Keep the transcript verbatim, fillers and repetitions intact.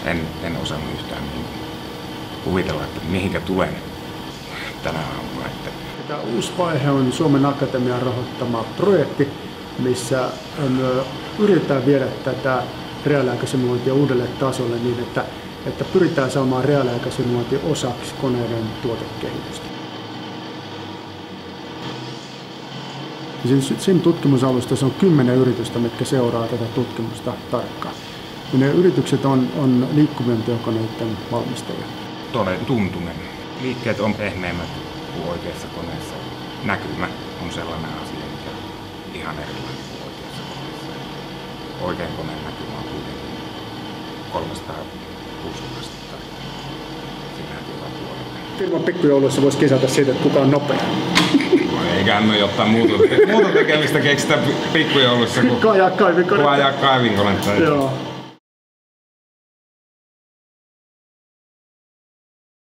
en, en osannut yhtään niin kuvitella, että mihinkä tulen tänä aamuna. Tämä uusi vaihe on Suomen Akatemian rahoittama projekti, missä yritetään viedä tätä reaaliaikasimulointia uudelle tasolle niin, että, että pyritään saamaan reaaliaikasimulointi osaksi koneiden tuotekehitystä. Siinä tutkimusalustassa on kymmenen yritystä, mitkä seuraa tätä tutkimusta tarkkaan. Ja ne yritykset on, on liikkuvien työkoneiden valmistajia. Toden tuntunen. Liikkeet on pehmeämmät kuin oikeassa koneessa. Näkymä on sellainen asia, mikä on ihan erilainen kuin oikeassa koneessa. Oikean koneen näkymä on kuitenkin kolmesataakuusikymmentä astetta. Siinähän joka puolella. Firman pikkujouluissa voisi kisata siitä, että kuka on nopea. Eiköhän me jotain muuta, muuta tekemistä keksitä pikkujoulussa kuin ajaa kaivinkonetta. Ajaa kaivinkonetta. Joo.